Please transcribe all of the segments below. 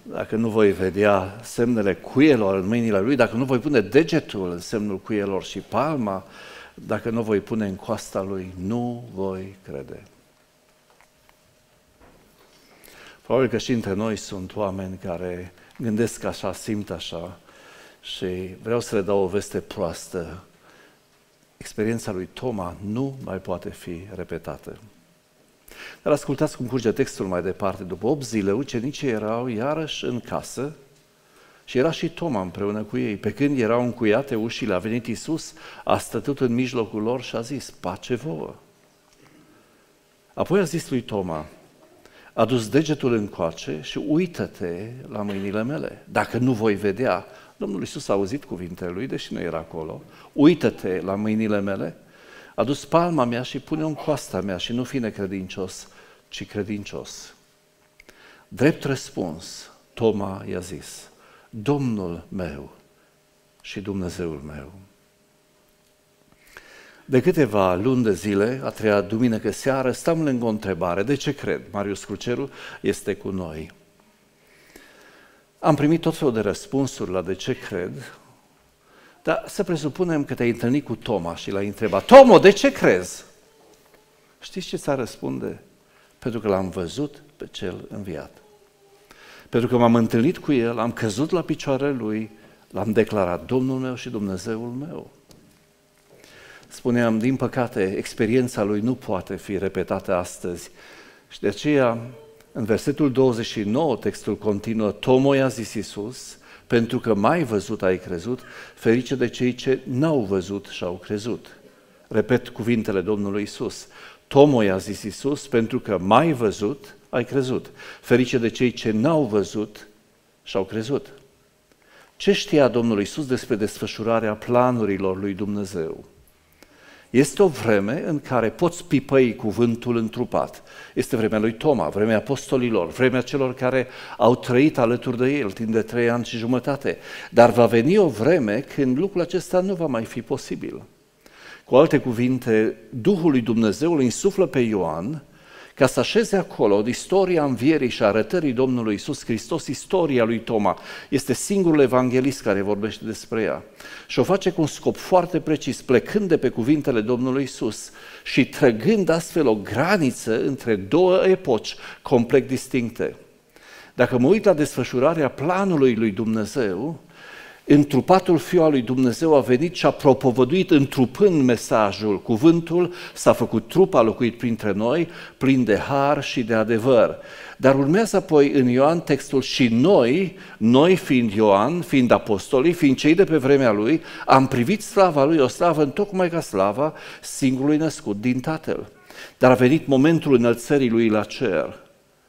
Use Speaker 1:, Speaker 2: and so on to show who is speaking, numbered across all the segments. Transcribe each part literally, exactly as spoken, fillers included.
Speaker 1: dacă nu voi vedea semnele cuielor în mâinile lui, dacă nu voi pune degetul în semnul cuielor și palma, dacă nu voi pune în coasta lui, nu voi crede. Probabil că și între noi sunt oameni care gândesc așa, simt așa și vreau să le dau o veste proastă. Experiența lui Toma nu mai poate fi repetată. Dar ascultați cum curge textul mai departe. După opt zile, ucenicii erau iarăși în casă și era și Toma împreună cu ei. Pe când erau încuiate ușile, a venit Iisus, a stătut în mijlocul lor și a zis, pace vouă. Apoi a zis lui Toma, a-dus degetul încoace și uită-te la mâinile mele. Dacă nu voi vedea, Domnul Iisus a auzit cuvintele lui, deși nu era acolo, uită-te la mâinile mele, a-dus palma mea și pune-o în coasta mea și nu fi necredincios, ci credincios. Drept răspuns, Toma i-a zis, Domnul meu și Dumnezeul meu. De câteva luni de zile, a treia duminică seară, stăm lângă o întrebare. De ce cred? Marius Cruceru este cu noi. Am primit tot felul de răspunsuri la de ce cred, dar să presupunem că te-ai întâlnit cu Toma și l-ai întrebat, Tomo, de ce crezi? Știți ce ți-a răspunde? Pentru că l-am văzut pe cel înviat. Pentru că m-am întâlnit cu el, am căzut la picioarele lui, l-am declarat Domnul meu și Dumnezeul meu. Spuneam, din păcate, experiența lui nu poate fi repetată astăzi și de aceea, în versetul douăzeci și nouă, textul continuă, Tomo i-a zis Iisus, pentru că m-ai văzut, ai crezut, ferice de cei ce n-au văzut și au crezut. Repet cuvintele Domnului Iisus. Tomo i-a zis Iisus, pentru că m-ai văzut, ai crezut. Ferice de cei ce n-au văzut și au crezut. Ce știa Domnul Iisus despre desfășurarea planurilor lui Dumnezeu? Este o vreme în care poți pipăi cuvântul întrupat. Este vremea lui Toma, vremea apostolilor, vremea celor care au trăit alături de el timp de trei ani și jumătate. Dar va veni o vreme când lucrul acesta nu va mai fi posibil. Cu alte cuvinte, Duhul lui Dumnezeu îl insuflă pe Ioan ca să așeze acolo istoria învierii și arătării Domnului Iisus Hristos, istoria lui Toma. Este singurul evanghelist care vorbește despre ea. Și o face cu un scop foarte precis, plecând de pe cuvintele Domnului Iisus și trăgând astfel o graniță între două epoci complet distincte. Dacă mă uit la desfășurarea planului lui Dumnezeu, întrupatul Fiul al lui Dumnezeu a venit și a propovăduit întrupând mesajul, cuvântul s-a făcut trup, a locuit printre noi, plin de har și de adevăr. Dar urmează apoi în Ioan textul și noi, noi fiind Ioan, fiind apostolii, fiind cei de pe vremea lui, am privit slava lui, o slavă întocmai ca slava singurului născut din Tatăl. Dar a venit momentul înălțării lui la cer.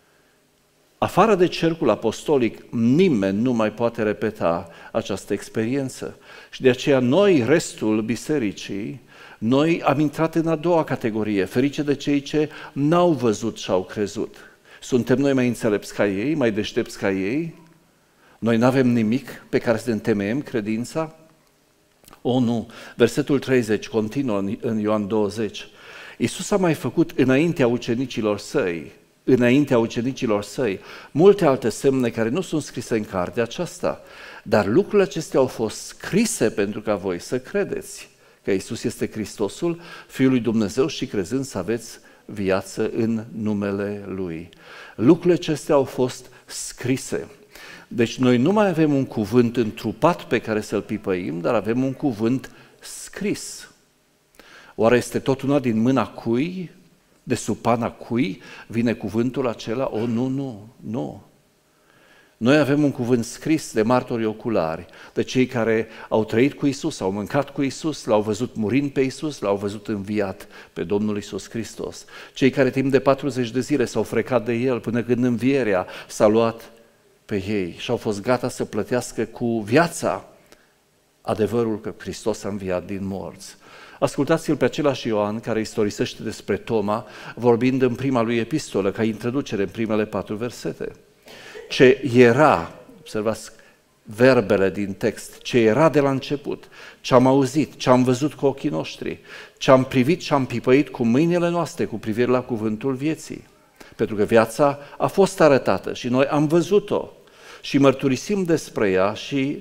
Speaker 1: Afară de cercul apostolic, nimeni nu mai poate repeta această experiență. Și de aceea noi, restul bisericii, noi am intrat în a doua categorie, ferice de cei ce n-au văzut și au crezut. Suntem noi mai înțelepți ca ei, mai deștepți ca ei? Noi n-avem nimic pe care să ne întemeiem credința? O, nu! Versetul treizeci continuă în Ioan douăzeci. Iisus a mai făcut înaintea ucenicilor săi, înaintea ucenicilor săi, multe alte semne care nu sunt scrise în cartea aceasta, dar lucrurile acestea au fost scrise pentru ca voi să credeți că Iisus este Hristosul, Fiul lui Dumnezeu și crezând să aveți viață în numele Lui. Lucrurile acestea au fost scrise. Deci noi nu mai avem un cuvânt întrupat pe care să-l pipăim, dar avem un cuvânt scris. Oare este tot una din mâna cui? De sub pana cui vine cuvântul acela? O, nu, nu, nu. Noi avem un cuvânt scris de martori oculari, de cei care au trăit cu Iisus, au mâncat cu Iisus, l-au văzut murind pe Iisus, l-au văzut înviat pe Domnul Iisus Hristos. Cei care timp de patruzeci de zile s-au frecat de El până când învierea s-a luat pe ei și au fost gata să plătească cu viața adevărul că Hristos a înviat din morți. Ascultați-l pe același Ioan care istorisește despre Toma, vorbind în prima lui epistolă, ca introducere în primele patru versete. Ce era, observați verbele din text, ce era de la început, ce am auzit, ce am văzut cu ochii noștri, ce am privit și am pipăit cu mâinile noastre cu privire la cuvântul vieții. Pentru că viața a fost arătată și noi am văzut-o. și mărturisim despre ea și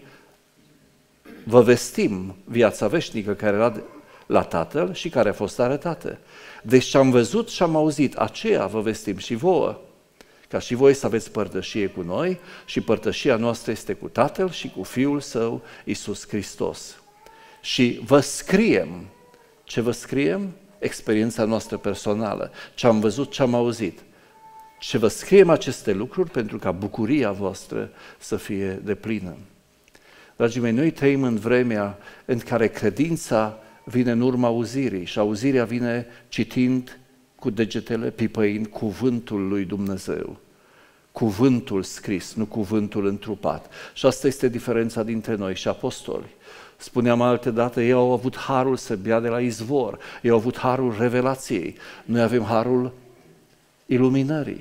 Speaker 1: vă vestim viața veșnică care era la Tatăl și care a fost arătată. Deci ce am văzut și am auzit, aceea vă vestim și vouă, ca și voi să aveți părtășie cu noi și părtășia noastră este cu Tatăl și cu Fiul Său, Iisus Hristos. Și vă scriem, ce vă scriem? Experiența noastră personală, ce am văzut, ce am auzit. Și vă scriem aceste lucruri pentru ca bucuria voastră să fie deplină. Dragii mei, noi trăim în vremea în care credința vine în urma auzirii și auzirea vine citind cu degetele, pipăind cuvântul lui Dumnezeu. Cuvântul scris, nu cuvântul întrupat. Și asta este diferența dintre noi și apostoli. Spuneam altădată, ei au avut harul să bea de la izvor, ei au avut harul revelației, noi avem harul iluminării.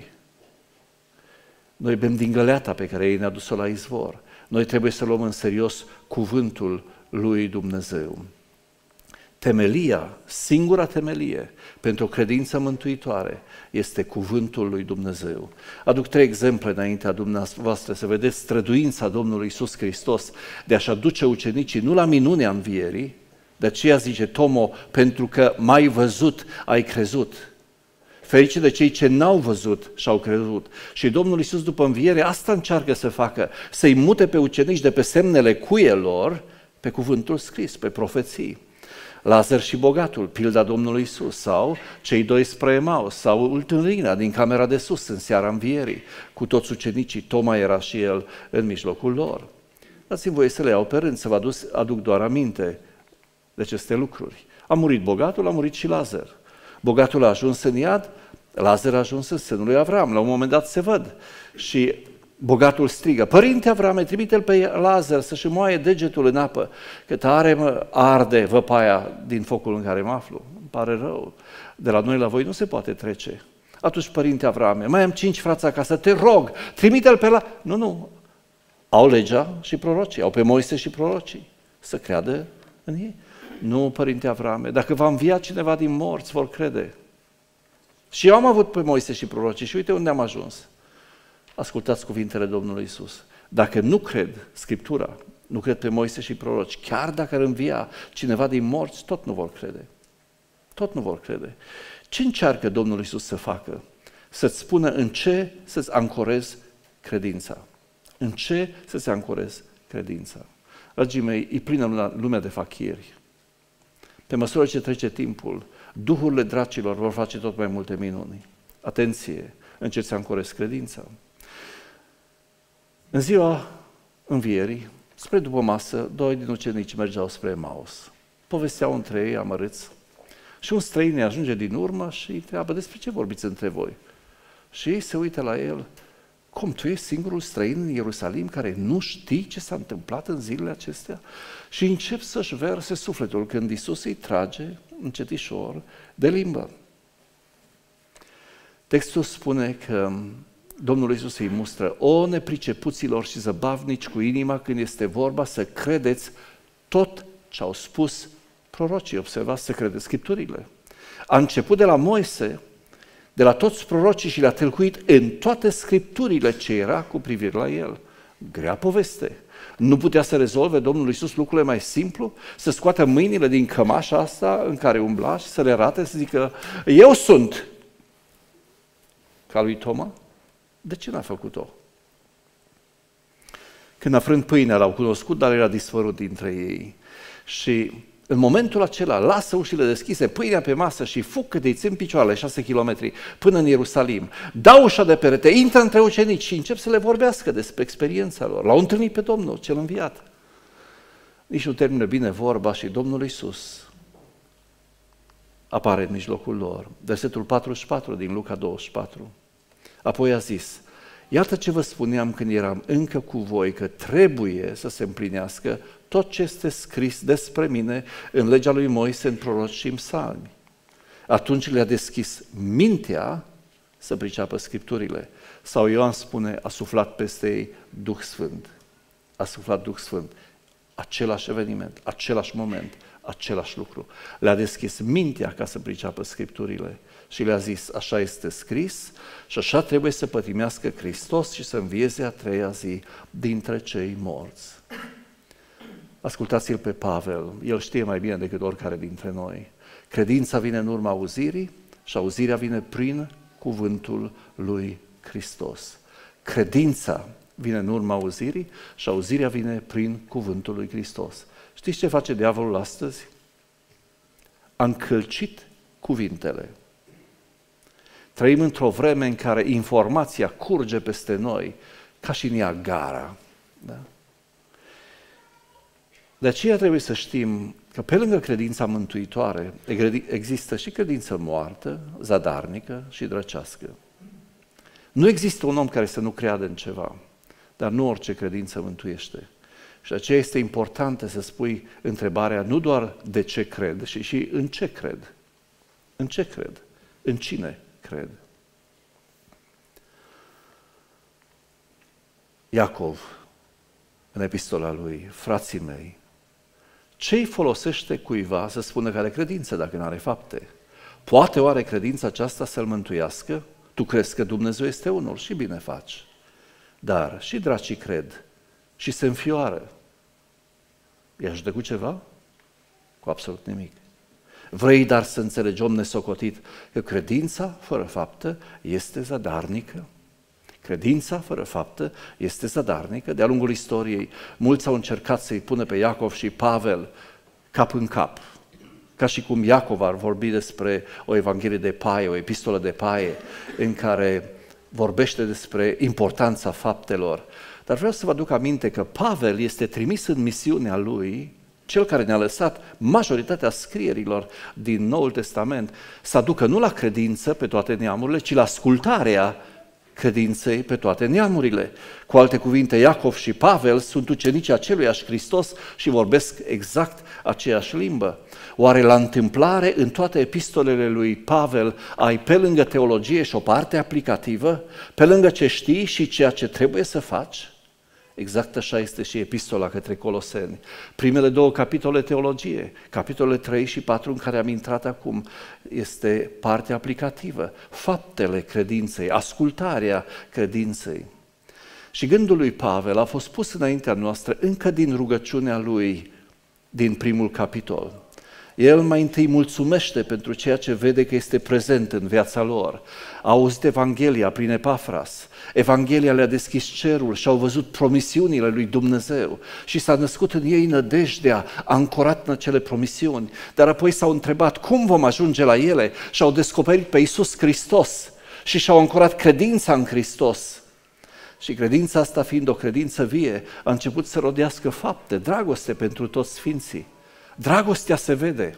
Speaker 1: Noi bem din găleata pe care ei ne-a dus-o la izvor. Noi trebuie să luăm în serios cuvântul lui Dumnezeu. Temelia, singura temelie pentru o credință mântuitoare este cuvântul lui Dumnezeu. Aduc trei exemple înaintea dumneavoastră să vedeți străduința Domnului Iisus Hristos de a-și aduce ucenicii nu la minunea învierii, de aceea zice Tomo, pentru că m-ai văzut, ai crezut. Ferice de cei ce n-au văzut și au crezut. Și Domnul Iisus după înviere asta încearcă să facă, să-i mute pe ucenici de pe semnele cuielor, pe cuvântul scris, pe profeții. Lazar și bogatul, pilda Domnului Iisus, sau cei doi spre Emaus, sau întâlnirea din camera de sus în seara învierii, cu toți ucenicii, Toma era și el în mijlocul lor. Dați-mi voie să le iau pe rând, să vă aduc, aduc doar aminte de aceste lucruri. A murit bogatul, a murit și Lazar. Bogatul a ajuns în iad, Lazar a ajuns în sânul lui Avram, la un moment dat se văd. Și bogatul strigă, Părinte Avrame, trimite-l pe Lazar să-și moaie degetul în apă, că tare mă arde văpaia din focul în care mă aflu. Îmi pare rău, de la noi la voi nu se poate trece. Atunci, Părinte Avrame, mai am cinci frați acasă, te rog, trimite-l pe la... Nu, nu, au legea și prorocii, au pe Moise și prorocii, să creadă în ei. Nu, Părinte Avrame, dacă va învia cineva din morți, vor crede. Și eu am avut pe Moise și prorocii și uite unde am ajuns. Ascultați cuvintele Domnului Iisus. Dacă nu cred Scriptura, nu cred pe Moise și proroci, chiar dacă ar învia cineva din morți, tot nu vor crede. Tot nu vor crede. Ce încearcă Domnul Iisus să facă? Să-ți spună în ce să-ți ancorezi credința. În ce să-ți ancorezi credința. Dragii mei, e plină lumea de fachiri. Pe măsură ce trece timpul, duhurile dracilor vor face tot mai multe minuni. Atenție, în ce ți ancorezi credința. În ziua învierii, spre după masă, doi din ucenici mergeau spre Emaus. Povesteau între ei amărâți. Și un străin ajunge din urmă și îi întreabă, despre ce vorbiți între voi? Și ei se uită la el, cum, tu ești singurul străin în Ierusalim care nu știi ce s-a întâmplat în zilele acestea? Și încep să-și verse sufletul când Iisus îi trage încetișor de limbă. Textul spune că Domnul Iisus îi mustră, o nepricepuților și zăbavnici cu inima când este vorba să credeți tot ce au spus prorocii. Observați, să credeți Scripturile. A început de la Moise, de la toți prorocii și le-a tâlcuit în toate Scripturile ce era cu privire la el. Grea poveste. Nu putea să rezolve Domnul Iisus lucrurile mai simplu? Să scoată mâinile din cămașa asta în care umbla și să le arate, să zică, eu sunt! Ca lui Toma? De ce n-a făcut-o? Când a frânt pâinea, l-au cunoscut, dar era disfărut dintre ei. Și în momentul acela, lasă ușile deschise, pâinea pe masă și fug cât îi țin picioarele, șase kilometri, până în Ierusalim. Dau ușa de perete, intră între ucenici și încep să le vorbească despre experiența lor. L-au întâlnit pe Domnul, cel înviat. Nici nu termină bine vorba și Domnul Iisus apare în mijlocul lor. Versetul patruzeci și patru din Luca douăzeci și patru. Apoi a zis, iată ce vă spuneam când eram încă cu voi, că trebuie să se împlinească tot ce este scris despre mine în legea lui Moise, în proroci și în psalmi. Atunci le-a deschis mintea să priceapă Scripturile. Sau Ioan spune, a suflat peste ei Duh Sfânt. A suflat Duh Sfânt. Același eveniment, același moment, același lucru. Le-a deschis mintea ca să priceapă Scripturile și le-a zis, așa este scris și așa trebuie să pătimească Hristos și să învieze a treia zi dintre cei morți. Ascultați-l pe Pavel, el știe mai bine decât oricare dintre noi. Credința vine în urma auzirii și auzirea vine prin cuvântul lui Hristos. Credința vine în urma auzirii și auzirea vine prin cuvântul lui Hristos. Știți ce face diavolul astăzi? A încălcit cuvintele. Trăim într-o vreme în care informația curge peste noi ca și Niagara. Da? De aceea trebuie să știm că pe lângă credința mântuitoare există și credință moartă, zadarnică și drăcească. Nu există un om care să nu creadă în ceva, dar nu orice credință mântuiește. Și de aceea este important să spui întrebarea nu doar de ce cred, ci și în ce cred. În ce cred? În cine cred? Iacov, în epistola lui, frații mei, ce îi folosește cuiva să spună că are credință dacă nu are fapte? Poate oare credința aceasta să-l mântuiască? Tu crezi că Dumnezeu este unul și bine faci. Dar și dracii cred și se înfioară. I ajută cu ceva? Cu absolut nimic. Vrei dar să înțelegi, om nesocotit, că credința fără faptă este zadarnică? Credința fără faptă este zadarnică. De-a lungul istoriei, mulți au încercat să-i pună pe Iacov și Pavel cap în cap. Ca și cum Iacov ar vorbi despre o evanghelie de paie, o epistolă de paie, în care vorbește despre importanța faptelor. Dar vreau să vă aduc aminte că Pavel este trimis în misiunea lui, cel care ne-a lăsat majoritatea scrierilor din Noul Testament, să aducă nu la credință pe toate neamurile, ci la ascultarea credinței pe toate neamurile. Cu alte cuvinte, Iacov și Pavel sunt ucenicii aceluiași Hristos și vorbesc exact aceeași limbă. Oare la întâmplare, în toate epistolele lui Pavel, ai pe lângă teologie și o parte aplicativă, pe lângă ce știi și ceea ce trebuie să faci? Exact așa este și epistola către Coloseni. Primele două capitole teologie, capitolele trei și patru în care am intrat acum, este partea aplicativă, faptele credinței, ascultarea credinței. Și gândul lui Pavel a fost pus înaintea noastră încă din rugăciunea lui din primul capitol. El mai întâi mulțumește pentru ceea ce vede că este prezent în viața lor. A auzit Evanghelia prin Epafras. Evanghelia le-a deschis cerul și au văzut promisiunile lui Dumnezeu și s-a născut în ei nădejdea, ancorat în acele promisiuni. Dar apoi s-au întrebat cum vom ajunge la ele și au descoperit pe Iisus Hristos și și-au ancorat credința în Hristos. Și credința asta, fiind o credință vie, a început să rodească fapte, dragoste pentru toți sfinții. Dragostea se vede.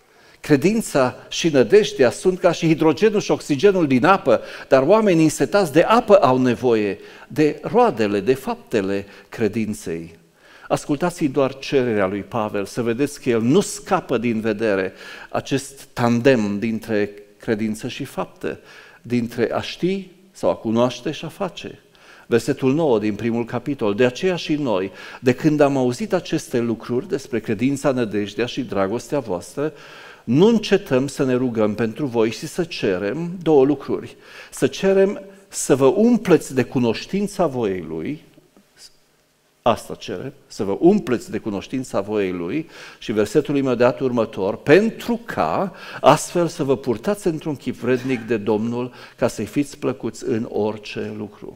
Speaker 1: Credința și nădejdea sunt ca și hidrogenul și oxigenul din apă, dar oamenii însetați de apă au nevoie de roadele, de faptele credinței. Ascultați-i doar cererea lui Pavel, să vedeți că el nu scapă din vedere acest tandem dintre credință și fapte, dintre a ști sau a cunoaște și a face. Versetul nouă din primul capitol, de aceea și noi, de când am auzit aceste lucruri despre credința, nădejdea și dragostea voastră, nu încetăm să ne rugăm pentru voi și să cerem două lucruri. Să cerem să vă umpleți de cunoștința voiei Lui, asta cerem, să vă umpleți de cunoștința voiei Lui și versetul imediat următor, pentru ca astfel să vă purtați într-un chip vrednic de Domnul, ca să-i fiți plăcuți în orice lucru.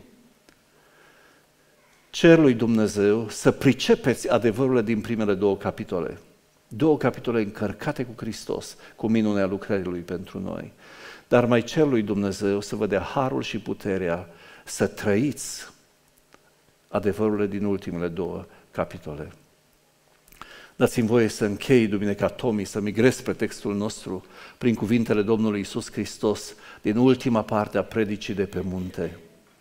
Speaker 1: Cer lui Dumnezeu să pricepeți adevărurile din primele două capitole. Două capitole încărcate cu Hristos, cu minunea lucrării Lui pentru noi. Dar mai cer lui Dumnezeu să vă dea harul și puterea să trăiți adevărurile din ultimele două capitole. Dați-mi voie să închei duminica Tomii, să migrez spre textul nostru prin cuvintele Domnului Iisus Hristos din ultima parte a predicii de pe munte.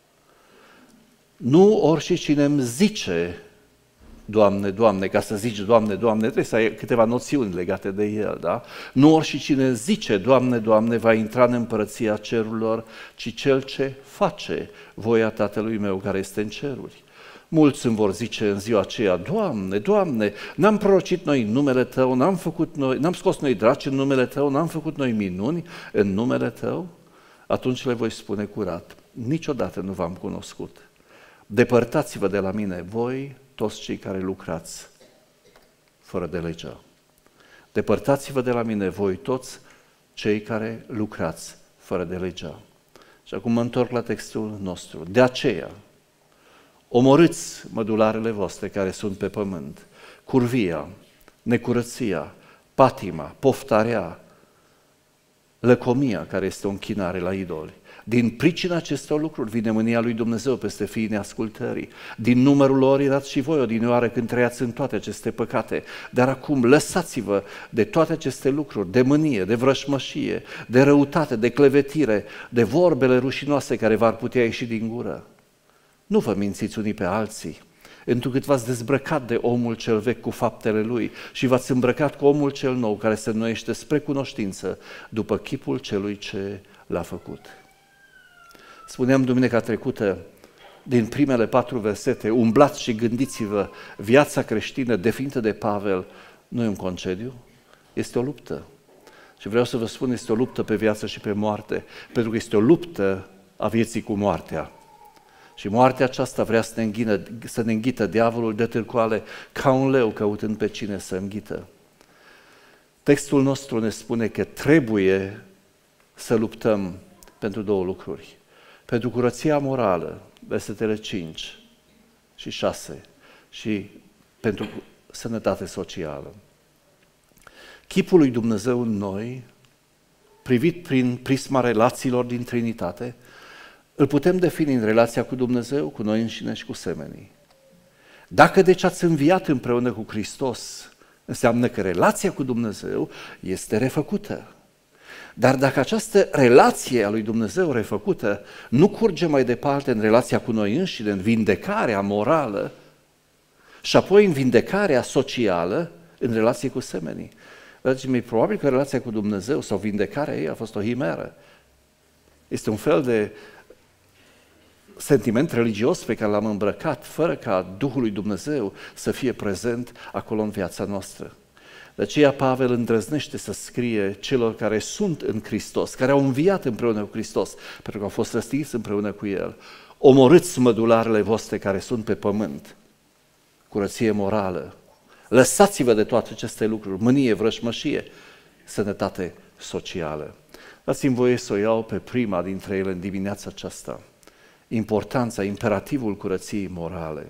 Speaker 1: Nu oricine îmi zice, Doamne, Doamne, ca să zici Doamne, Doamne, trebuie să ai câteva noțiuni legate de El, da? Nu oricine zice, Doamne, Doamne, va intra în împărăția cerurilor, ci cel ce face voia Tatălui meu care este în ceruri. Mulți îmi vor zice în ziua aceea, Doamne, Doamne, n-am prorocit noi în numele Tău, n-am făcut noi, n-am scos noi draci în numele Tău, n-am făcut noi minuni în numele Tău? Atunci le voi spune curat, niciodată nu v-am cunoscut. Depărtați-vă de la mine, voi, toți cei care lucrați fără de legea. Depărtați-vă de la mine, voi toți cei care lucrați fără de legea. Și acum mă întorc la textul nostru. De aceea, omorâți mădularele voastre care sunt pe pământ, curvia, necurăția, patima, poftarea, lăcomia, care este o închinare la idoli. Din pricina acestor lucruri vine mânia lui Dumnezeu peste fiii neascultării. Din numărul lor erați și voi odinioară când trăiați în toate aceste păcate. Dar acum lăsați-vă de toate aceste lucruri, de mânie, de vrășmășie, de răutate, de clevetire, de vorbele rușinoase care v-ar putea ieși din gură. Nu vă mințiți unii pe alții, întrucât v-ați dezbrăcat de omul cel vechi cu faptele lui și v-ați îmbrăcat cu omul cel nou care se înnoiește spre cunoștință după chipul celui ce l-a făcut. Spuneam duminica trecută, din primele patru versete, umblați și gândiți-vă, viața creștină definită de Pavel nu e un concediu, este o luptă. Și vreau să vă spun, este o luptă pe viață și pe moarte, pentru că este o luptă a vieții cu moartea. Și moartea aceasta vrea să ne, înghină, să ne înghită diavolul de târcoale ca un leu căutând pe cine să înghită. Textul nostru ne spune că trebuie să luptăm pentru două lucruri. Pentru curăția morală, versetele cinci și șase, și pentru sănătate socială. Chipul lui Dumnezeu în noi, privit prin prisma relațiilor din Trinitate, îl putem defini în relația cu Dumnezeu, cu noi înșine și cu semenii. Dacă deci ați înviat împreună cu Hristos, înseamnă că relația cu Dumnezeu este refăcută. Dar dacă această relație a lui Dumnezeu refăcută nu curge mai departe în relația cu noi înșine, în vindecarea morală și apoi în vindecarea socială, în relație cu semenii. Dragii mei, probabil că relația cu Dumnezeu sau vindecarea ei a fost o himeră. Este un fel de sentiment religios pe care l-am îmbrăcat, fără ca Duhul lui Dumnezeu să fie prezent acolo în viața noastră. De aceea Pavel îndrăznește să scrie celor care sunt în Hristos, care au înviat împreună cu Hristos, pentru că au fost răstigniți împreună cu El. Omorâți mădularele voastre care sunt pe pământ, curăție morală. Lăsați-vă de toate aceste lucruri, mânie, vrășmășie, sănătate socială. Dați-mi voie să o iau pe prima dintre ele în dimineața aceasta. Importanța, imperativul curăției morale.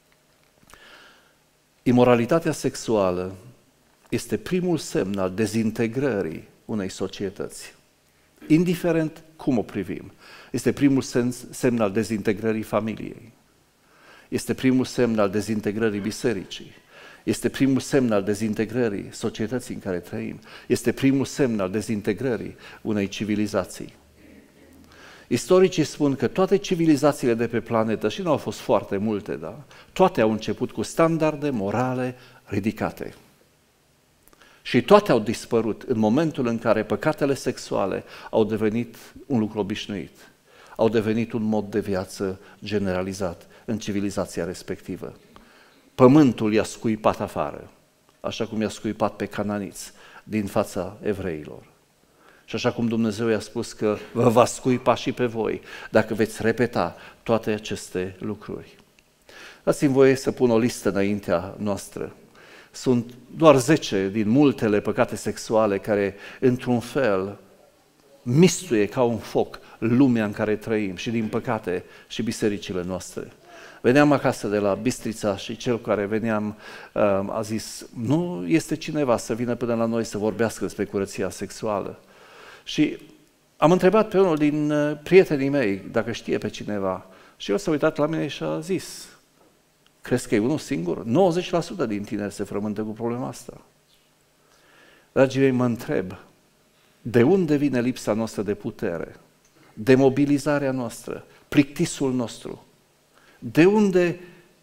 Speaker 1: Imoralitatea sexuală este primul semn al dezintegrării unei societăți. Indiferent cum o privim, este primul semn al dezintegrării familiei. Este primul semn al dezintegrării bisericii. Este primul semn al dezintegrării societății în care trăim. Este primul semn al dezintegrării unei civilizații. Istoricii spun că toate civilizațiile de pe planetă, și nu au fost foarte multe, da? Toate au început cu standarde morale ridicate. Și toate au dispărut în momentul în care păcatele sexuale au devenit un lucru obișnuit, au devenit un mod de viață generalizat în civilizația respectivă. Pământul i-a scuipat afară, așa cum i-a scuipat pe cananiți din fața evreilor. Și așa cum Dumnezeu i-a spus că vă va scuipa și pe voi dacă veți repeta toate aceste lucruri. Dați-mi voie să pun o listă înaintea noastră. Sunt doar zece din multele păcate sexuale care, într-un fel, mistuie ca un foc lumea în care trăim și, din păcate, și bisericile noastre. Veneam acasă de la Bistrița și cel care veneam a zis, nu este cineva să vină până la noi să vorbească despre curăția sexuală. Și am întrebat pe unul din prietenii mei dacă știe pe cineva și el s-a uitat la mine și a zis, crezi că e unul singur? nouăzeci la sută din tineri se frământă cu problema asta. Dragii mei, mă întreb, de unde vine lipsa noastră de putere, demobilizarea noastră, plictisul nostru? De unde?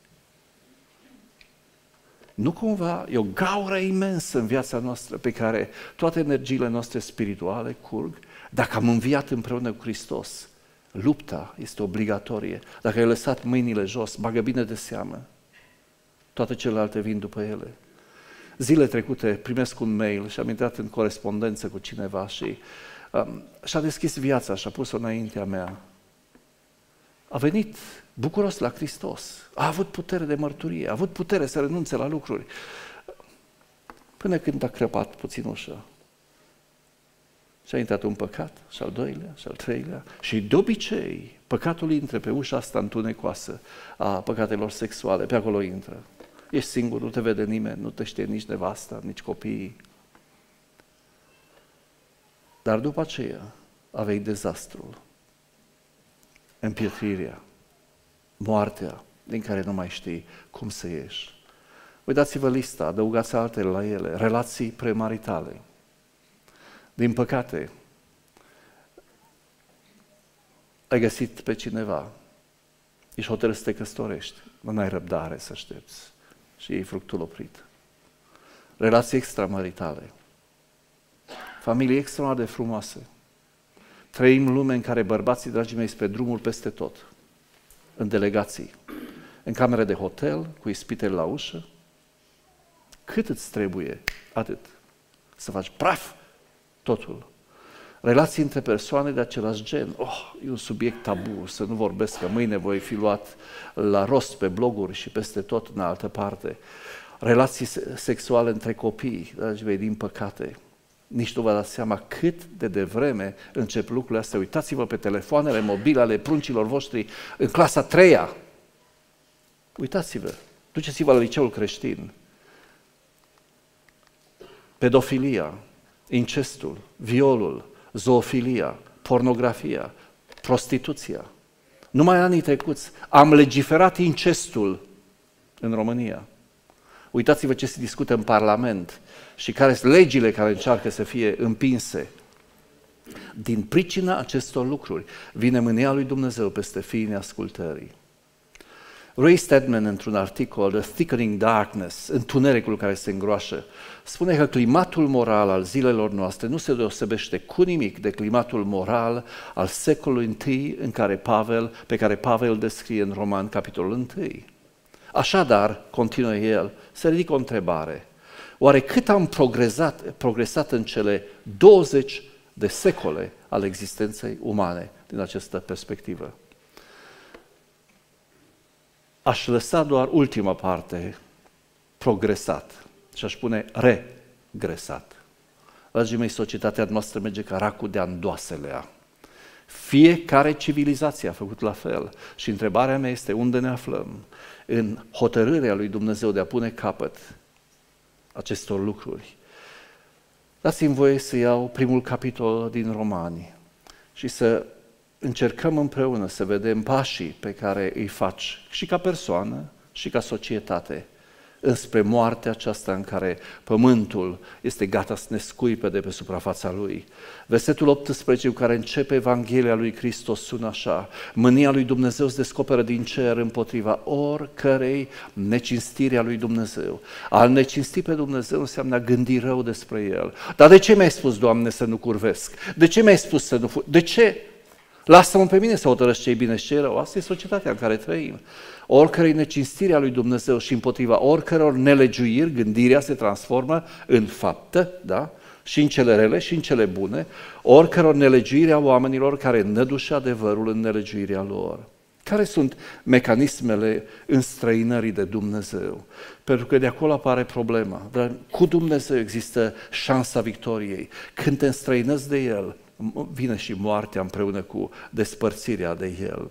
Speaker 1: Nu cumva e o gaură imensă în viața noastră pe care toate energiile noastre spirituale curg? Dacă am înviat împreună cu Hristos, Lupta este obligatorie. Dacă ai lăsat mâinile jos, bagă bine de seamă. Toate celelalte vin după ele. Zile trecute primesc un mail și am intrat în corespondență cu cineva și um, și-a deschis viața și a pus-o înaintea mea. A venit bucuros la Hristos, a avut putere de mărturie, a avut putere să renunțe la lucruri, până când a crăpat puțin ușa. Și a intrat un păcat, și al doilea, și al treilea, și de obicei păcatul intră pe ușa asta întunecoasă a păcatelor sexuale, pe acolo intră. Ești singur, nu te vede nimeni, nu te știe nici nevasta, nici copiii. Dar după aceea a venit dezastrul, împietrirea, moartea, din care nu mai știi cum să ieși. Uitați-vă lista, adăugați altele la ele, relații premaritale. Din păcate, ai găsit pe cineva, ești hotărât să te căsătorești, nu ai răbdare să aștepți și iei fructul oprit. Relații extramaritale, familii extraordinar de frumoase. Trăim în lume în care bărbații, dragii mei, sunt pe drumuri peste tot, în delegații, în camere de hotel, cu ispitele la ușă. Cât îți trebuie? Atât. Să faci praf totul. Relații între persoane de același gen. Oh, e un subiect tabu, să nu vorbesc, că mâine voi fi luat la rost pe bloguri și peste tot în altă parte. Relații sexuale între copii, dragii mei, din păcate. Nici nu vă dați seama cât de devreme încep lucrurile astea. Uitați-vă pe telefoanele mobile ale pruncilor voștri în clasa a treia. Uitați-vă, duceți-vă la liceul creștin. Pedofilia, incestul, violul, zoofilia, pornografia, prostituția. Numai anii trecuți am legiferat incestul în România. Uitați-vă ce se discută în Parlament și care sunt legile care încearcă să fie împinse. Din pricina acestor lucruri vine mânia lui Dumnezeu peste fiii neascultării. Ray Stedman, într-un articol, The Thickening Darkness, întunericul care se îngroașă, spune că climatul moral al zilelor noastre nu se deosebește cu nimic de climatul moral al secolului întâi în care Pavel, pe care Pavel îl descrie în Roman, capitolul unu. Așadar, continuă el, se ridică o întrebare. Oare cât am progresat, progresat în cele douăzeci de secole ale existenței umane din această perspectivă? Aș lăsa doar ultima parte, progresat, și aș pune regresat. Dragii mei, societatea noastră merge ca racul de andoaselea. Fiecare civilizație a făcut la fel. Și întrebarea mea este unde ne aflăm? În hotărârea lui Dumnezeu de a pune capăt acestor lucruri. Dați-mi voie să iau primul capitol din Romani și să încercăm împreună să vedem pașii pe care îi faci și ca persoană și ca societate înspre moartea aceasta în care pământul este gata să ne scuipe de pe suprafața lui. Versetul optsprezece cu care începe Evanghelia lui Hristos sună așa: mânia lui Dumnezeu se descoperă din cer împotriva oricărei necinstiri a lui Dumnezeu. Al necinsti pe Dumnezeu înseamnă a gândi rău despre El. Dar de ce mi-ai spus, Doamne, să nu curvesc? De ce mi-ai spus să nu fu- De ce? Lasă-mă pe mine să hotărăsc ce-i bine și ce-i rău. Asta e societatea în care trăim. Oricărei necinstiri a lui Dumnezeu și împotriva oricăror nelegiuiri, gândirea se transformă în faptă, da? Și în cele rele și în cele bune, oricăror nelegiuiri a oamenilor care înnădușe adevărul în nelegiuirea lor. Care sunt mecanismele înstrăinării de Dumnezeu? Pentru că de acolo apare problema. Dar cu Dumnezeu există șansa victoriei. Când te înstrăinăți de El, vine și moartea împreună cu despărțirea de El.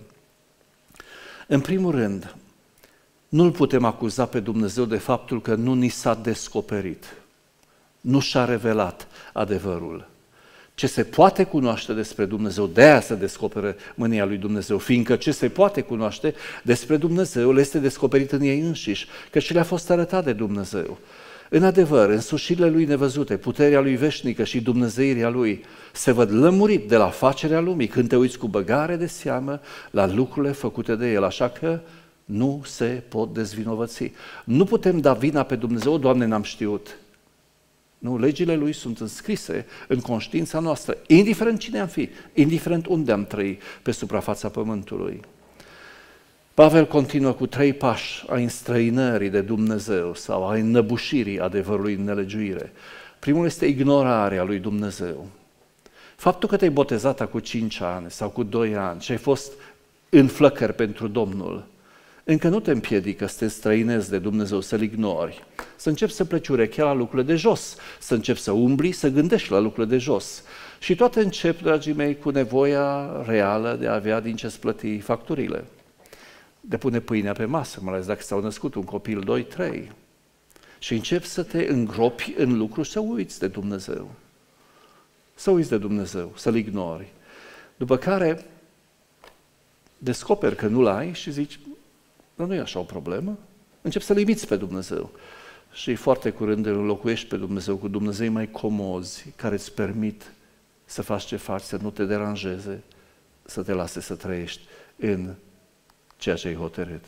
Speaker 1: În primul rând, nu-L putem acuza pe Dumnezeu de faptul că nu ni s-a descoperit, nu și-a revelat adevărul. Ce se poate cunoaște despre Dumnezeu, de aia se descoperă mânia lui Dumnezeu, fiindcă ce se poate cunoaște despre Dumnezeu le este descoperit în ei înșiși, că și le-a fost arătat de Dumnezeu. În adevăr, însușirile Lui nevăzute, puterea Lui veșnică și dumnezeirea Lui se văd lămurit de la facerea lumii când te uiți cu băgare de seamă la lucrurile făcute de El, așa că nu se pot dezvinovăți. Nu putem da vina pe Dumnezeu, Doamne, n-am știut. Nu, legile Lui sunt înscrise în conștiința noastră, indiferent cine am fi, indiferent unde am trăi pe suprafața pământului. Pavel continuă cu trei pași a înstrăinării de Dumnezeu sau a înnăbușirii adevărului în nelegiuire. Primul este ignorarea lui Dumnezeu. Faptul că te-ai botezat cu cinci ani sau cu doi ani și ai fost în flăcări pentru Domnul, încă nu te împiedică să te străinezi de Dumnezeu, să-L ignori, să începi să pleci urechea la lucrurile de jos, să începi să umbli, să gândești la lucrurile de jos. Și toate încep, dragii mei, cu nevoia reală de a avea din ce-ți plăti facturile, de pune pâinea pe masă, mai ales dacă s-au născut un copil, doi, trei. Și începi să te îngropi în lucruri, să uiți de Dumnezeu. Să uiți de Dumnezeu, să-L ignori. După care descoperi că nu-L ai și zici, dar nu e așa o problemă. Începi să limiți pe Dumnezeu. Și foarte curând îl înlocuiești pe Dumnezeu cu Dumnezei mai comozi, care îți permit să faci ce faci, să nu te deranjeze, să te lase să trăiești în ceea ce ai hotărât.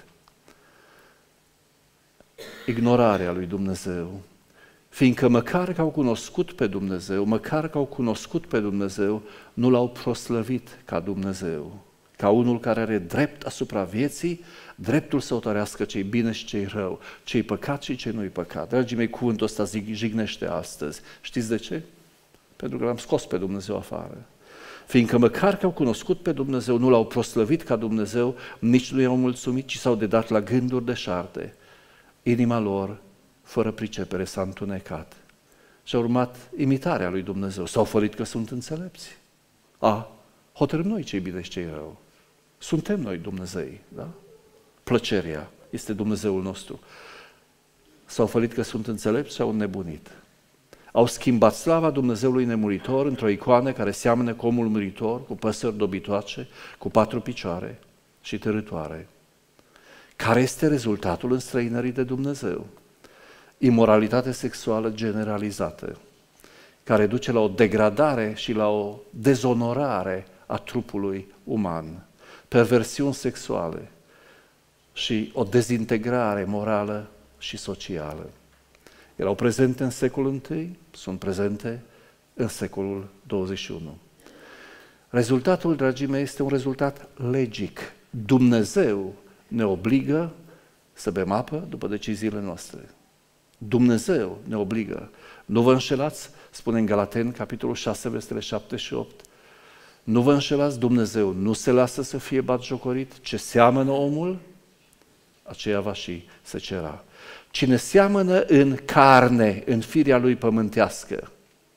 Speaker 1: Ignorarea lui Dumnezeu, fiindcă măcar că au cunoscut pe Dumnezeu, măcar că au cunoscut pe Dumnezeu, nu l-au proslăvit ca Dumnezeu, ca unul care are drept asupra vieții, dreptul să hotărească ce-i bine și ce-i rău, ce-i păcat și ce nu-i păcat. Dragii mei, cuvântul ăsta jignește astăzi. Știți de ce? Pentru că l-am scos pe Dumnezeu afară. Fiindcă măcar că au cunoscut pe Dumnezeu, nu l-au proslăvit ca Dumnezeu, nici nu i-au mulțumit, ci s-au dedat la gânduri deșarte. Inima lor, fără pricepere, s-a întunecat. Și a urmat imitarea lui Dumnezeu. S-au fălit că sunt înțelepți. A, hotărâm noi ce-i bine și ce-i rău. Suntem noi Dumnezei, da? Plăcerea este Dumnezeul nostru. S-au fălit că sunt înțelepți și au înnebunit. Au schimbat slava Dumnezeului nemuritor într-o icoană care seamănă cu omul muritor, cu păsări dobitoace, cu patru picioare și târâtoare. Care este rezultatul înstrăinării de Dumnezeu? Imoralitate sexuală generalizată, care duce la o degradare și la o dezonorare a trupului uman, perversiuni sexuale și o dezintegrare morală și socială. Erau prezente în secolul întâi, sunt prezente în secolul douăzeci și unu. Rezultatul, dragii mei, este un rezultat legic. Dumnezeu ne obligă să bem apă după deciziile noastre. Dumnezeu ne obligă. Nu vă înșelați, spune în Galateni, capitolul șase, versetele șapte și opt. Nu vă înșelați, Dumnezeu nu se lasă să fie batjocorit, ce seamănă omul, aceea va și secera. Cine seamănă în carne, în firea lui pământească.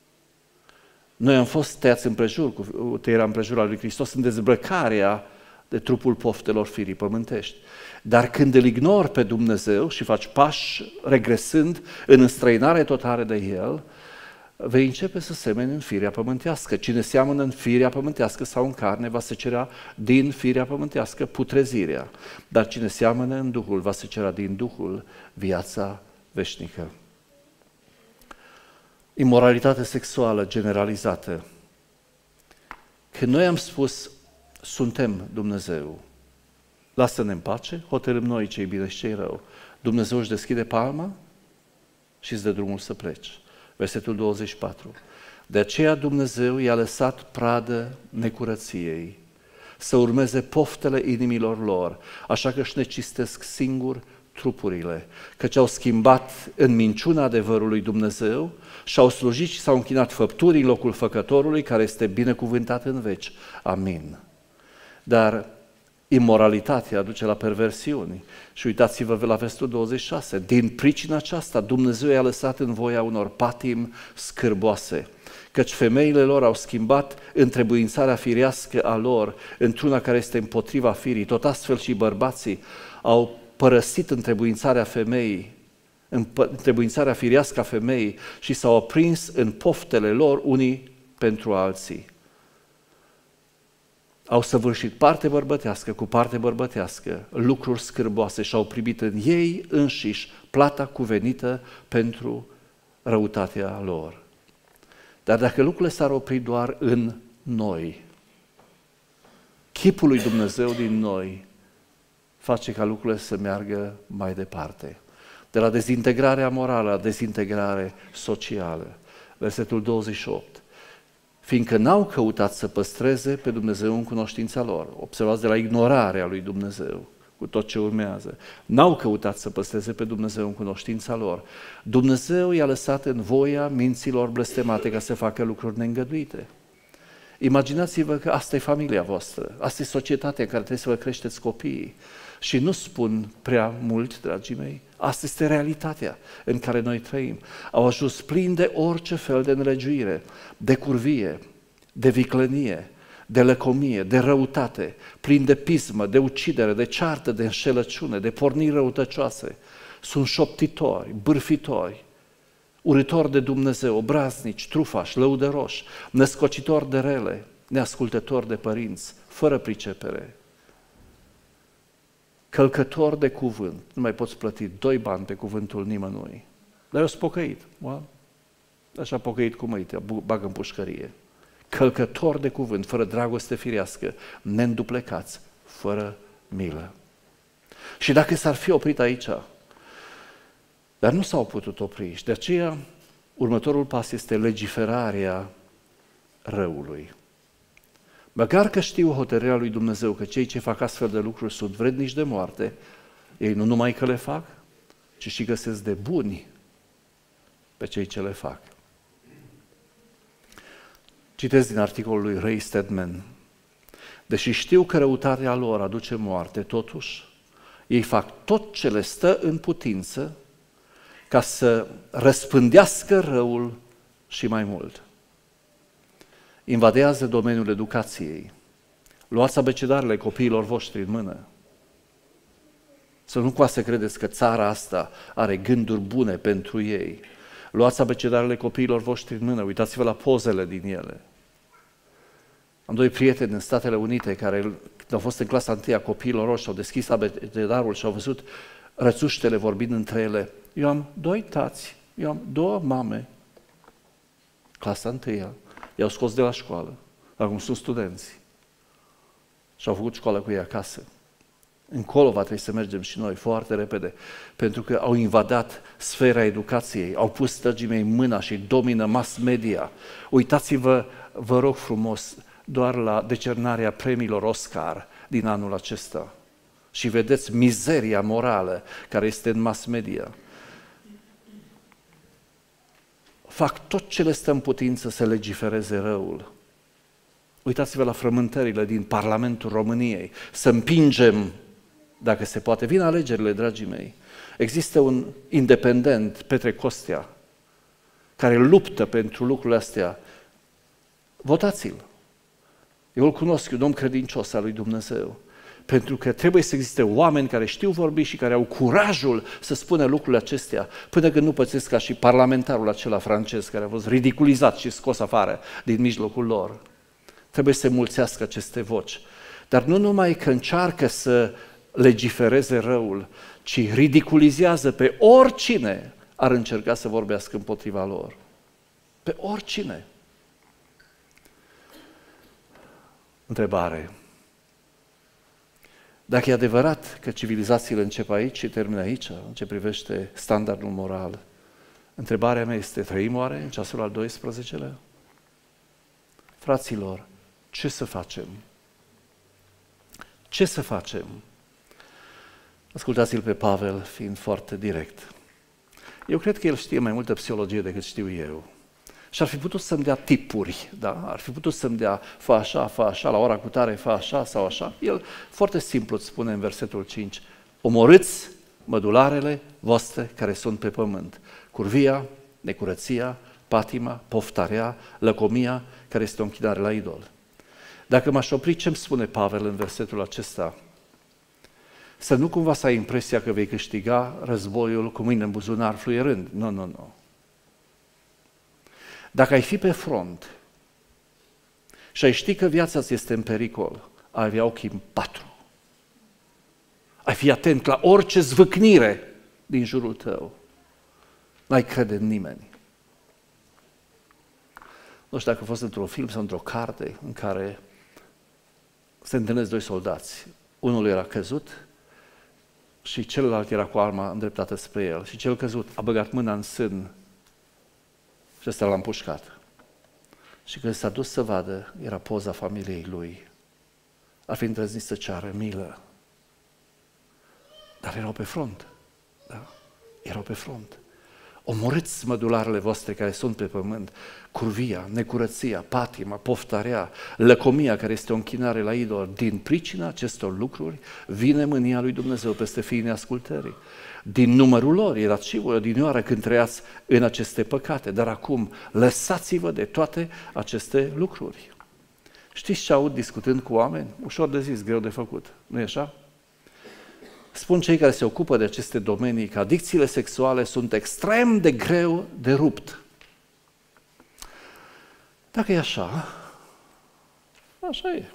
Speaker 1: Noi am fost tăiați împrejur, cu tăierea împrejur al lui Hristos, în dezbrăcarea de trupul poftelor firii pământești. Dar când îl ignori pe Dumnezeu și faci pași regresând în înstrăinare totală de El, vei începe să semeni în firea pământească. Cine seamănă în firea pământească sau în carne va secera din firea pământească putrezirea. Dar cine seamănă în Duhul va secera din Duhul viața veșnică. Imoralitate sexuală generalizată. Când noi am spus, suntem Dumnezeu, lasă-ne în pace, hotărâm noi ce-i bine și ce-i rău. Dumnezeu își deschide palma și îți dă drumul să pleci. Versetul douăzeci și patru. De aceea Dumnezeu i-a lăsat pradă necurăției, să urmeze poftele inimilor lor, așa că își necistesc singur trupurile, căci au schimbat în minciuna adevărului Dumnezeu și au slujit și s-au închinat făpturii în locul făcătorului, care este binecuvântat în veci. Amin. Dar imoralitatea duce la perversiuni. Și uitați-vă la versetul douăzeci și șase. Din pricina aceasta Dumnezeu i-a lăsat în voia unor patimi scârboase, căci femeile lor au schimbat întrebuințarea firească a lor într-una care este împotriva firii. Tot astfel și bărbații au părăsit întrebuințarea femeii, întrebuințarea firească a femeii și s-au aprins în poftele lor unii pentru alții. Au săvârșit parte bărbătească cu parte bărbătească, lucruri scârboase și au primit în ei înșiși plata cuvenită pentru răutatea lor. Dar dacă lucrurile s-ar opri doar în noi, chipul lui Dumnezeu din noi face ca lucrurile să meargă mai departe. De la dezintegrarea morală la dezintegrare socială. Versetul douăzeci și opt. Fiindcă n-au căutat să păstreze pe Dumnezeu în cunoștința lor. Observați de la ignorarea lui Dumnezeu cu tot ce urmează. N-au căutat să păstreze pe Dumnezeu în cunoștința lor. Dumnezeu i-a lăsat în voia minților blestemate ca să facă lucruri neîngăduite. Imaginați-vă că asta e familia voastră, asta e societatea în care trebuie să vă creșteți copiii. Și nu spun prea mult, dragii mei, asta este realitatea în care noi trăim. Au ajuns plini de orice fel de nelegiuire, de curvie, de viclănie, de lăcomie, de răutate, plini de pismă, de ucidere, de ceartă, de înșelăciune, de porniri răutăcioase. Sunt șoptitori, bârfitori, urâtori de Dumnezeu, obraznici, trufași, lăudăroși, născocitori de rele, neascultători de părinți, fără pricepere, călcători de cuvânt. Nu mai poți plăti doi bani pe cuvântul nimănui. Dar eu sunt pocăit. Well, așa pocăit cum îi te bag în pușcărie. Călcători de cuvânt, fără dragoste firească, neînduplecați, fără milă. Și dacă s-ar fi oprit aici, dar nu s-au putut opri și de aceea următorul pas este legiferarea răului. Măcar că știu hotărârea lui Dumnezeu că cei ce fac astfel de lucruri sunt vrednici de moarte, ei nu numai că le fac, ci și găsesc de buni pe cei ce le fac. Citesc din articolul lui Ray Stedman. Deși știu că răutatea lor aduce moarte, totuși, ei fac tot ce le stă în putință ca să răspândească răul și mai mult. Invadează domeniul educației. Luați abecedarele copiilor voștri în mână. Să nu coasă credeți că țara asta are gânduri bune pentru ei. Luați abecedarele copiilor voștri în mână, uitați-vă la pozele din ele. Am doi prieteni în Statele Unite care, când au fost în clasa întâi a copiilor lor și au deschis abecedarul și au văzut rățuștele vorbind între ele. Eu am doi tați, eu am două mame. Clasa întâia. I-au scos de la școală, acum sunt studenți și au făcut școală cu ei acasă. Încolo va trebui să mergem și noi foarte repede, pentru că au invadat sfera educației, au pus, stăgii mei, mâna și domină mass media. Uitați-vă, vă rog frumos, doar la decernarea premiilor Oscar din anul acesta și vedeți mizeria morală care este în mass media. Fac tot ce le stă în putință să legifereze răul. Uitați-vă la frământările din Parlamentul României, să împingem, dacă se poate. Vin alegerile, dragii mei. Există un independent, Petre Costea, care luptă pentru lucrurile astea. Votați-l. Eu îl cunosc, un om credincios al lui Dumnezeu. Pentru că trebuie să existe oameni care știu vorbi și care au curajul să spună lucrurile acestea, până când nu pățesc ca și parlamentarul acela francez care a fost ridiculizat și scos afară din mijlocul lor. Trebuie să mulțească aceste voci. Dar nu numai că încearcă să legifereze răul, ci ridiculizează pe oricine ar încerca să vorbească împotriva lor. Pe oricine. Întrebare. Dacă e adevărat că civilizațiile încep aici și termină aici, în ce privește standardul moral, întrebarea mea este, trăim oare în ceasul al doisprezecelea? Fraților, ce să facem? Ce să facem? Ascultați-l pe Pavel, fiind foarte direct. Eu cred că el știe mai multă psihologie decât știu eu. Și ar fi putut să-mi dea tipuri, da? Ar fi putut să-mi dea fă așa, fă așa, la ora cutare, fă așa sau așa. El foarte simplu îți spune în versetul cinci, omorâți mădularele voastre care sunt pe pământ. Curvia, necurăția, patima, poftarea, lăcomia, care este o închinare la idol. Dacă m-aș opri, ce-mi spune Pavel în versetul acesta? Să nu cumva să ai impresia că vei câștiga războiul cu mâini în buzunar fluierând. Nu, nu, nu. Dacă ai fi pe front și ai ști că viața ți este în pericol, ai avea ochii în patru. Ai fi atent la orice zvâcnire din jurul tău. N-ai crede în nimeni. Nu știu dacă a fost într-un film sau într-o carte în care se întâlnesc doi soldați. Unul era căzut și celălalt era cu arma îndreptată spre el. Și cel căzut a băgat mâna în sân Și ăsta l-a împușcat. Și când s-a dus să vadă, era poza familiei lui. Ar fi îndrăznit să ceară milă. Dar erau pe front. Da? Erau pe front. Omorâți mădularele voastre care sunt pe pământ, curvia, necurăția, patima, poftarea, lăcomia care este o închinare la idol. Din pricina acestor lucruri vine mânia lui Dumnezeu peste fiii neascultării. Din numărul lor erați și voi odinioară când trăiați în aceste păcate, dar acum lăsați-vă de toate aceste lucruri. Știți ce aud discutând cu oameni? Ușor de zis, greu de făcut, nu-i așa? Spun cei care se ocupă de aceste domenii că adicțiile sexuale sunt extrem de greu de rupt. Dacă e așa, așa e.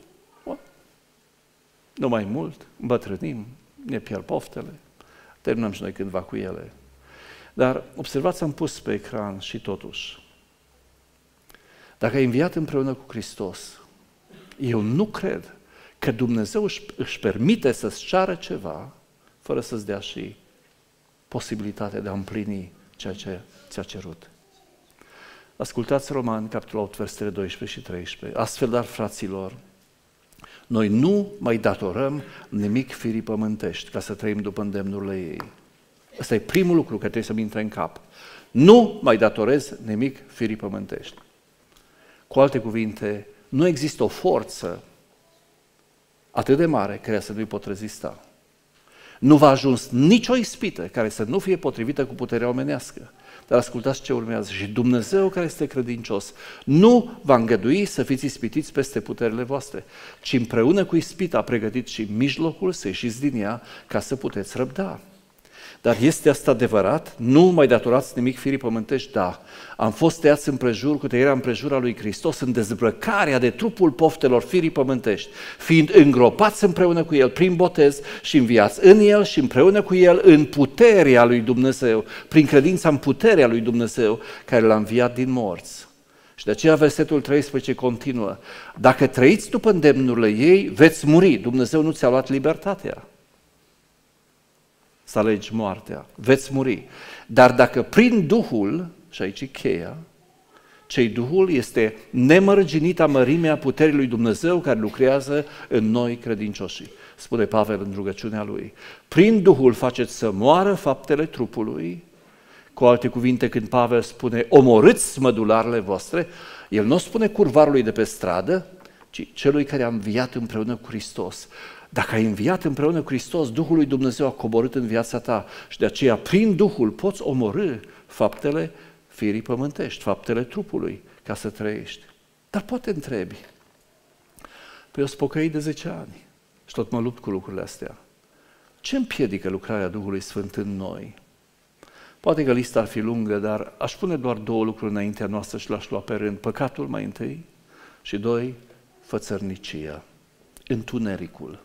Speaker 1: Nu mai mult, îmbătrânim, ne pierd poftele, terminăm și noi cândva cu ele. Dar observați, am pus pe ecran și totuși, dacă ai înviat împreună cu Hristos, eu nu cred că Dumnezeu își, își permite să-ți ceară ceva fără să-ți dea și posibilitatea de a împlini ceea ce ți-a cerut. Ascultați Romani, capitolul opt, versetele doisprezece și treisprezece. Astfel, dar, fraților, noi nu mai datorăm nimic firii pământești ca să trăim după îndemnurile ei. Ăsta e primul lucru care trebuie să-mi intre în cap. Nu mai datorez nimic firii pământești. Cu alte cuvinte, nu există o forță atât de mare care să nu-i pot rezista. Nu va ajuns nicio ispită care să nu fie potrivită cu puterea omenească. Dar ascultați ce urmează. Și Dumnezeu care este credincios nu va îngădui să fiți ispitiți peste puterile voastre, ci împreună cu ispita a pregătit și mijlocul să ieșiți din ea ca să puteți răbda. Dar este asta adevărat? Nu mai datorați nimic firii pământești? Da. Am fost tăiați împrejur cu tăierea împrejur a lui Hristos în dezbrăcarea de trupul poftelor firii pământești, fiind îngropați împreună cu El prin botez și înviați în El și împreună cu El în puterea lui Dumnezeu, prin credința în puterea lui Dumnezeu care l-a înviat din morți. Și de aceea versetul treisprezece continuă. Dacă trăiți după îndemnurile ei, veți muri. Dumnezeu nu ți-a luat libertatea să alegi moartea, veți muri. Dar dacă prin Duhul, și aici e cheia, ce-i Duhul este nemărginita mărimea puterii lui Dumnezeu care lucrează în noi credincioșii. Spune Pavel în rugăciunea lui. Prin Duhul faceți să moară faptele trupului. Cu alte cuvinte, când Pavel spune omorâți mădularele voastre, el nu spune curvarului de pe stradă, ci celui care a înviat împreună cu Hristos. Dacă ai înviat împreună cu Hristos, Duhul lui Dumnezeu a coborât în viața ta și de aceea prin Duhul poți omorî faptele firii pământești, faptele trupului, ca să trăiești. Dar poate întrebi, păi eu sunt pocăit de zece ani și tot mă lupt cu lucrurile astea. Ce împiedică lucrarea Duhului Sfânt în noi? Poate că lista ar fi lungă, dar aș pune doar două lucruri înaintea noastră și le-aș lua pe rând. Păcatul mai întâi și doi, fățărnicia, întunericul.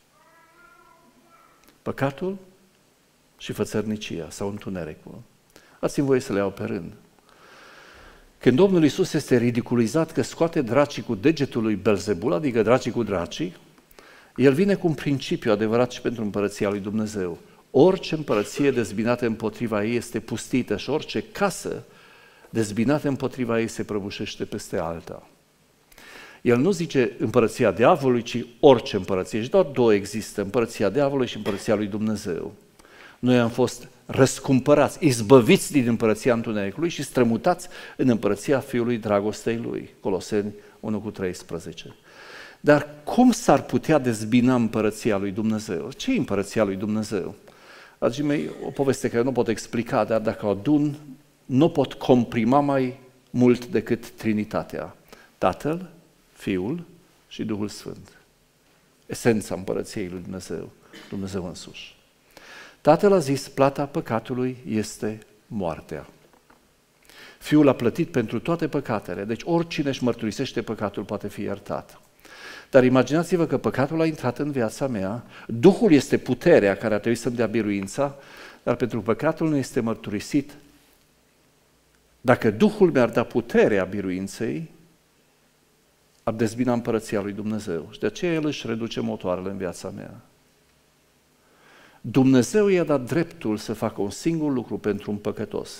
Speaker 1: Păcatul și fățărnicia sau întunericul. Dați-mi voie să le iau pe rând. Când Domnul Iisus este ridiculizat că scoate dracii cu degetul lui Belzebul, adică dracii cu dracii, El vine cu un principiu adevărat și pentru împărăția lui Dumnezeu. Orice împărăție dezbinată împotriva ei este pustită și orice casă dezbinată împotriva ei se prăbușește peste alta. El nu zice împărăția diavolului, ci orice împărăție. Și doar două există, împărăția diavolului și împărăția lui Dumnezeu. Noi am fost răscumpărați, izbăviți din împărăția întunericului și strămutați în împărăția Fiului dragostei Lui. Coloseni unu cu treisprezece. Dar cum s-ar putea dezbina împărăția lui Dumnezeu? Ce e împărăția lui Dumnezeu? Dragii mei, o poveste care nu pot explica, dar dacă o adun, nu pot comprima mai mult decât Trinitatea. Tatăl, Fiul și Duhul Sfânt. Esența împărăției lui Dumnezeu, Dumnezeu însuși. Tatăl a zis, plata păcatului este moartea. Fiul a plătit pentru toate păcatele, deci oricine își mărturisește păcatul poate fi iertat. Dar imaginați-vă că păcatul a intrat în viața mea, Duhul este puterea care a trebuit să-mi dea biruința, dar pentru păcatul nu este mărturisit. Dacă Duhul mi-ar da puterea biruinței, ar dezbina împărăția lui Dumnezeu. Și de aceea El își reduce motoarele în viața mea. Dumnezeu i-a dat dreptul să facă un singur lucru pentru un păcătos,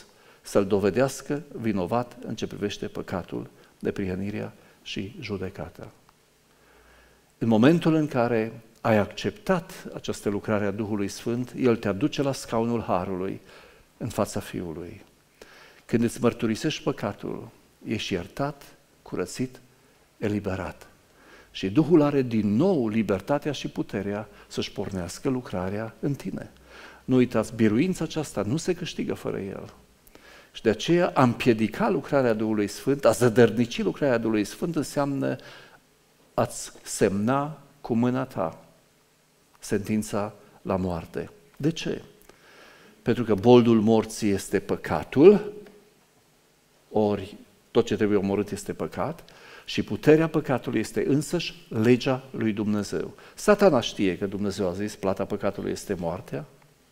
Speaker 1: să-l dovedească vinovat în ce privește păcatul, neprihănirea și judecata. În momentul în care ai acceptat această lucrare a Duhului Sfânt, El te aduce la scaunul Harului în fața Fiului. Când îți mărturisești păcatul, ești iertat, curățit, eliberat. Și Duhul are din nou libertatea și puterea să-și pornească lucrarea în tine. Nu uitați, biruința aceasta nu se câștigă fără El. Și de aceea a împiedica lucrarea Duhului Sfânt, a zădărnici lucrarea Duhului Sfânt înseamnă a-ți semna cu mâna ta sentința la moarte. De ce? Pentru că boldul morții este păcatul, ori tot ce trebuie omorât este păcat, și puterea păcatului este însăși legea lui Dumnezeu. Satana știe că Dumnezeu a zis plata păcatului este moartea,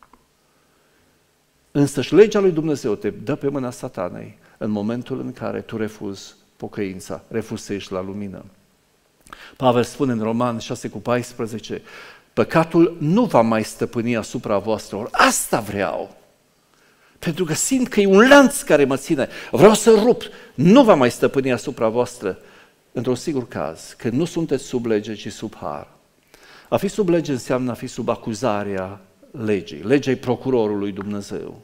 Speaker 1: însăși legea lui Dumnezeu te dă pe mâna satanei în momentul în care tu refuzi pocăința, refuzi să ieși la lumină. Pavel spune în Roman șase cu paisprezece, păcatul nu va mai stăpâni asupra voastră, asta vreau. Pentru că simt că e un lanț care mă ține, vreau să rup, nu va mai stăpâni asupra voastră. Într-un sigur caz, când nu sunteți sub lege, ci sub har. A fi sub lege înseamnă a fi sub acuzarea legii. Legea e procurorul lui Dumnezeu.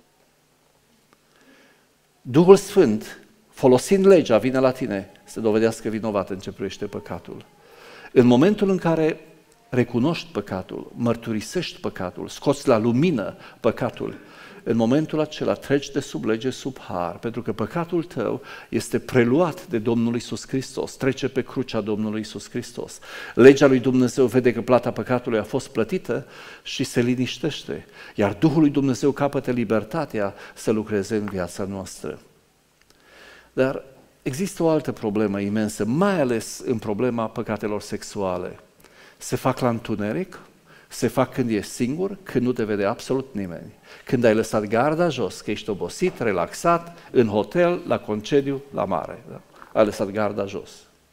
Speaker 1: Duhul Sfânt, folosind legea, vine la tine să dovedească vinovat în ce privește păcatul. În momentul în care recunoști păcatul, mărturisești păcatul, scoți la lumină păcatul, în momentul acela treci de sub lege sub har, pentru că păcatul tău este preluat de Domnul Iisus Hristos, trece pe crucea Domnului Iisus Hristos. Legea lui Dumnezeu vede că plata păcatului a fost plătită și se liniștește, iar Duhul lui Dumnezeu capătă libertatea să lucreze în viața noastră. Dar există o altă problemă imensă, mai ales în problema păcatelor sexuale. Se fac la întuneric, se fac când ești singur, când nu te vede absolut nimeni. Când ai lăsat garda jos, că ești obosit, relaxat, în hotel, la concediu, la mare. Da? Ai lăsat garda jos.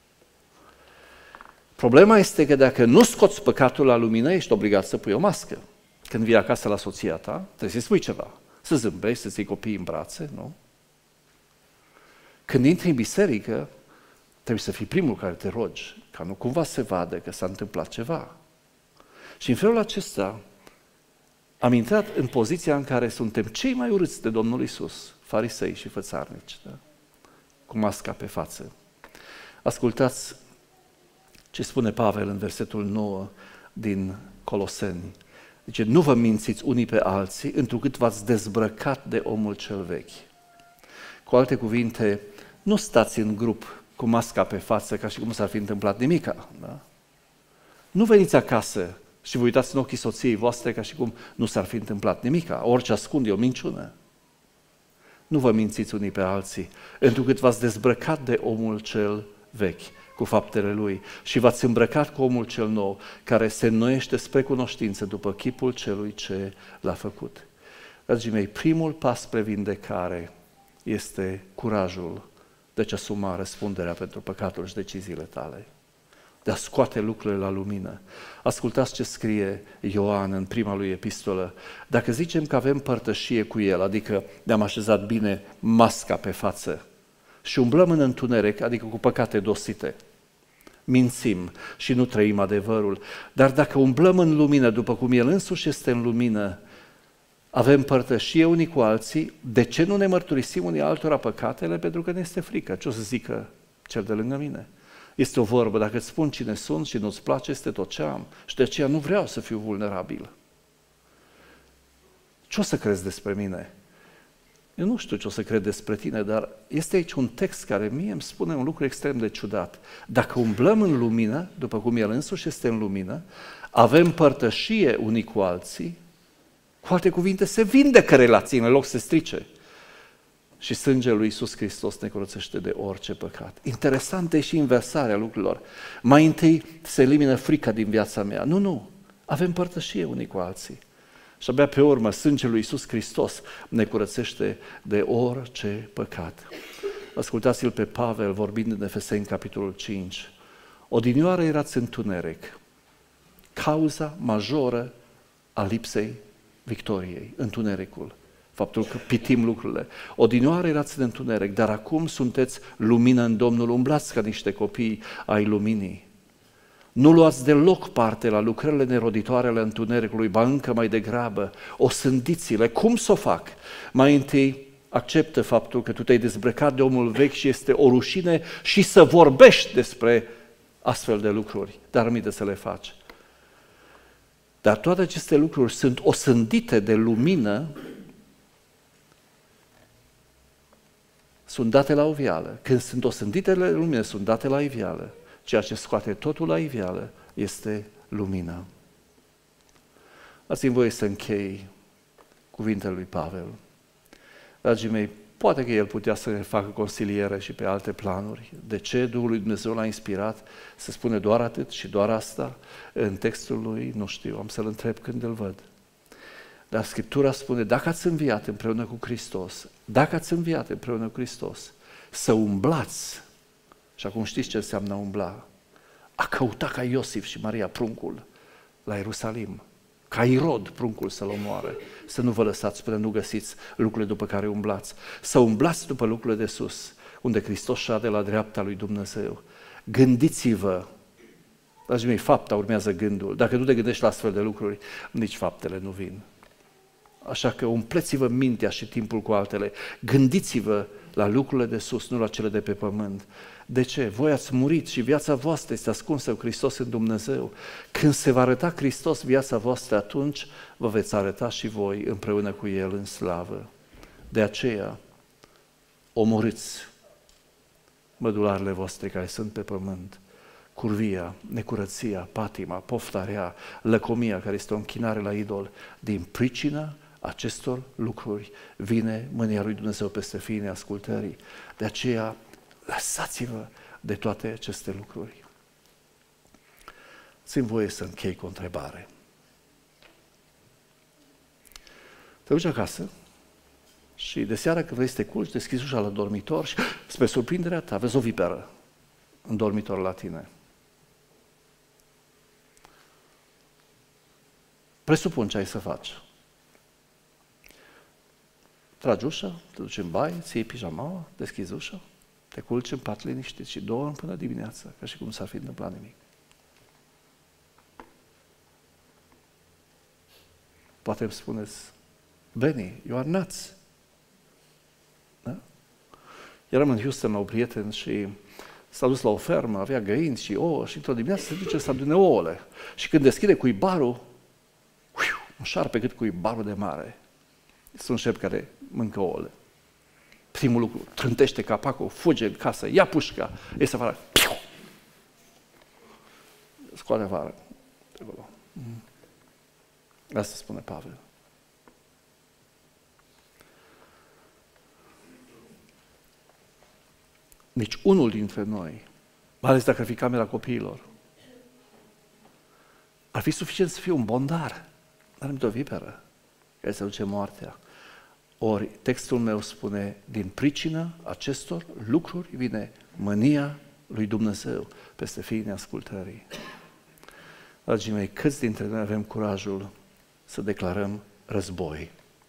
Speaker 1: Problema este că dacă nu scoți păcatul la lumină, ești obligat să pui o mască. Când vii acasă la soția ta, trebuie să-i spui ceva. Să zâmbești, să-ți iei copiii în brațe, nu? Când intri în biserică, trebuie să fii primul care te rogi, ca nu cumva se vadă că s-a întâmplat ceva. Și în felul acesta am intrat în poziția în care suntem cei mai urâți de Domnul Iisus, farisei și fățarnici, da? Cu masca pe față. Ascultați ce spune Pavel în versetul nouă din Coloseni. Zice, nu vă mințiți unii pe alții, întrucât v-ați dezbrăcat de omul cel vechi. Cu alte cuvinte, nu stați în grup cu masca pe față ca și cum s-ar fi întâmplat nimica. Da? Nu veniți acasă și vă uitați în ochii soției voastre ca și cum nu s-ar fi întâmplat nimica. Orice ascunde e o minciună. Nu vă mințiți unii pe alții, întrucât v-ați dezbrăcat de omul cel vechi cu faptele lui și v-ați îmbrăcat cu omul cel nou, care se înnoiește spre cunoștință după chipul celui ce l-a făcut. Dragii mei, primul pas spre vindecare este curajul de a-ți asuma răspunderea pentru păcatul și deciziile tale, de a scoate lucrurile la lumină. Ascultați ce scrie Ioan în prima lui epistolă. Dacă zicem că avem părtășie cu El, adică ne-am așezat bine masca pe față și umblăm în întuneric, adică cu păcate dosite, mințim și nu trăim adevărul, dar dacă umblăm în lumină, după cum El însuși este în lumină, avem părtășie unii cu alții, de ce nu ne mărturisim unii altora păcatele? Pentru că ne este frică. Ce o să zică cel de lângă mine? Este o vorbă, dacă îți spun cine sunt și nu-ți place, este tot ce am. Și de aceea nu vreau să fiu vulnerabil. Ce o să crezi despre mine? Eu nu știu ce o să cred despre tine, dar este aici un text care mie îmi spune un lucru extrem de ciudat. Dacă umblăm în lumină, după cum El însuși este în lumină, avem părtășie unii cu alții, cu alte cuvinte, se vindecă relațiile în loc să se strice. Și sângele lui Iisus Hristos ne curățește de orice păcat. Interesantă e și inversarea lucrurilor. Mai întâi se elimină frica din viața mea. Nu, nu. Avem părtășie unii cu alții. Și abia pe urmă, sângele lui Iisus Hristos ne curățește de orice păcat. Ascultați-l pe Pavel vorbind în Efeseni, capitolul cinci. Odinioară erați întuneric. Cauza majoră a lipsei victoriei, întunericul. faptul că pitim lucrurile. Odinioară erați în întuneric, dar acum sunteți lumină în Domnul, umblați ca niște copii ai luminii. Nu luați deloc parte la lucrările neroditoare ale întunericului, ba încă mai degrabă, osândiți-le. Cum să o fac? Mai întâi, acceptă faptul că tu te-ai dezbrăcat de omul vechi și este o rușine și să vorbești despre astfel de lucruri, dar rămâne să le faci. Dar toate aceste lucruri sunt osândite de lumină, sunt date la iveală. Când sunt osândite de lumină, sunt date la iveală. Ceea ce scoate totul la iveală este lumină. Dați-mi voie să închei cuvintele lui Pavel. Dragii mei, poate că el putea să ne facă consiliere și pe alte planuri. De ce Duhul lui Dumnezeu l-a inspirat să spune doar atât și doar asta în textul lui? Nu știu, am să-l întreb când îl văd. Dar Scriptura spune, dacă ați înviat împreună cu Hristos, dacă ați înviat împreună cu Hristos, să umblați. Și acum știți ce înseamnă umbla? A căuta ca Iosif și Maria pruncul la Ierusalim, ca Irod pruncul să-l omoare, să nu vă lăsați până nu găsiți lucrurile după care umblați, să umblați după lucrurile de sus, unde Hristos șade la dreapta lui Dumnezeu. Gândiți-vă, dragii mei, fapta urmează gândul. Dacă nu te gândești la astfel de lucruri, nici faptele nu vin. Așa că umpleți-vă mintea și timpul cu altele. Gândiți-vă la lucrurile de sus, nu la cele de pe pământ. De ce? Voi ați murit și viața voastră este ascunsă cu Hristos în Dumnezeu. Când se va arăta Hristos viața voastră, atunci vă veți arăta și voi împreună cu El în slavă. De aceea, omorâți mădularele voastre care sunt pe pământ, curvia, necurăția, patima, poftarea, lăcomia, care este o închinare la idol. Din pricina acestor lucruri vine mânia lui Dumnezeu peste fiii neascultării. De aceea, lăsați-vă de toate aceste lucruri. Țin voie să închei cu o întrebare. Te duci acasă și de seară când vrei să te culci, deschizi ușa la dormitor și, spre surprinderea ta, vezi o viperă în dormitor la tine. Presupun ce ai să faci. Tragi ușa, te duci în baie, ții pijamaua, deschizi ușa, te culci în pat liniștit și dormi până dimineața, ca și cum s-ar fi întâmplat nimic. Poate îmi spuneți, Benny, you are nuts. Da? Eram în Houston la un prieten și s-a dus la o fermă, avea găini și ouă și într-o dimineață se duce să adune ouăle. Și când deschide cuibarul, un șarpe cât cuibarul de mare. Este un șerp care mâncă ouăle. Primul lucru, trântește capacul, fuge în casă, ia pușca, iese afară, scoate afară. Asta spune Pavel. Nici unul dintre noi, mai ales dacă ar fi camera copiilor, ar fi suficient să fie un bondar, dar nu o viperă care se duce moartea. Ori textul meu spune, din pricina acestor lucruri vine mânia lui Dumnezeu peste fiii neascultării. Dragii mei, câți dintre noi avem curajul să declarăm război?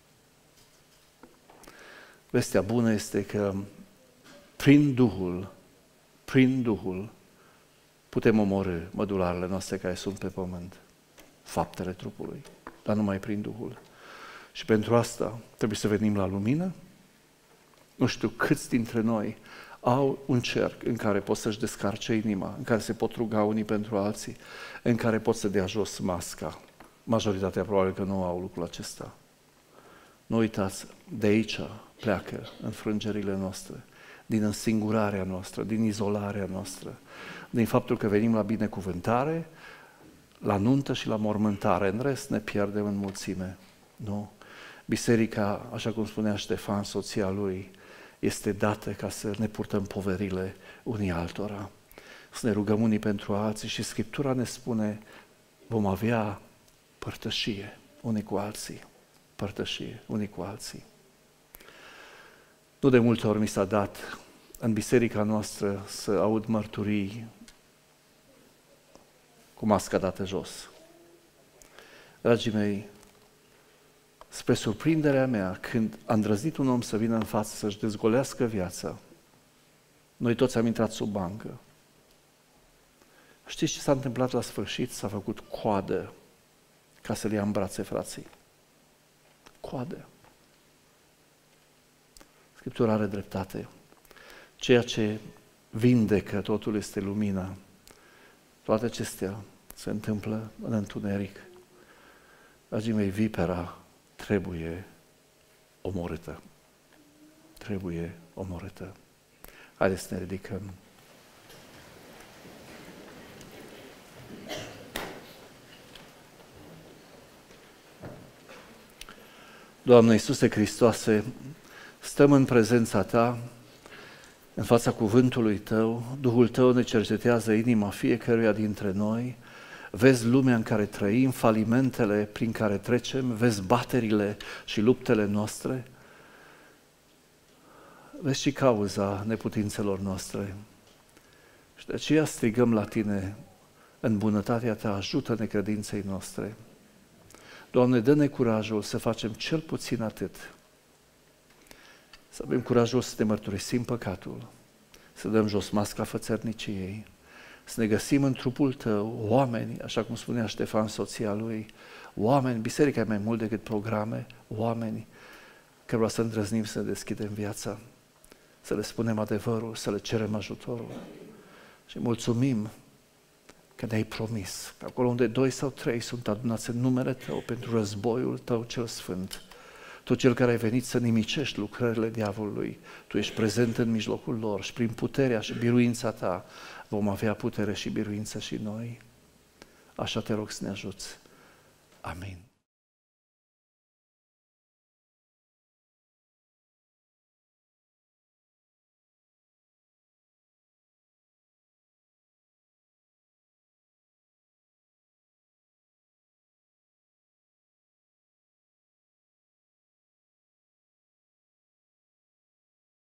Speaker 1: Vestea bună este că prin Duhul, prin Duhul, putem omorî mădularele noastre care sunt pe pământ, faptele trupului, dar numai prin Duhul. Și pentru asta trebuie să venim la lumină. Nu știu câți dintre noi au un cerc în care pot să-și descarce inima, în care se pot ruga unii pentru alții, în care pot să dea jos masca. Majoritatea probabil că nu au lucrul acesta. Nu uitați, de aici pleacă înfrângerile noastre, din însingurarea noastră, din izolarea noastră, din faptul că venim la binecuvântare, la nuntă și la mormântare. În rest ne pierdem în mulțime. Nu. Biserica, așa cum spunea Ștefan, soția lui, este dată ca să ne purtăm poverile unii altora, să ne rugăm unii pentru alții și Scriptura ne spune vom avea părtășie unii cu alții, părtășie unii cu alții. Nu de multe ori mi s-a dat în biserica noastră să aud mărturii cu masca dată jos. Dragii mei, spre surprinderea mea, când a îndrăznit un om să vină în față să-și dezgolească viața, noi toți am intrat sub bancă. Știți ce s-a întâmplat la sfârșit? S-a făcut coadă ca să-l ia în brațe frații. Coadă. Scriptura are dreptate. Ceea ce vindecă, totul este lumina. Toate acestea se întâmplă în întuneric. Dragii mei, vipera trebuie omorâtă. Trebuie omorâtă. Haideți să ne ridicăm. Doamne Iisuse Hristoase, stăm în prezența Ta, în fața cuvântului Tău, Duhul Tău ne cercetează inima fiecăruia dintre noi, vezi lumea în care trăim, falimentele prin care trecem, vezi baterile și luptele noastre, vezi și cauza neputințelor noastre. Și de aceea strigăm la Tine, în bunătatea Ta, ajută-ne credinței noastre. Doamne, dă-ne curajul să facem cel puțin atât. Să avem curajul să te mărturisim păcatul, să dăm jos masca fățărniciei, să ne găsim în trupul Tău oameni, așa cum spunea Ștefan, soția lui, oameni, biserica e mai mult decât programe, oameni cărora să îndrăznim să ne deschidem viața, să le spunem adevărul, să le cerem ajutorul. Și mulțumim că ne-ai promis că acolo unde doi sau trei sunt adunați în numele Tău pentru războiul Tău cel sfânt, Tu cel care ai venit să nimicești lucrările diavolului, Tu ești prezent în mijlocul lor și prin puterea și biruința Ta vom avea putere și biruință și noi. Așa Te rog să ne ajuți. Amin.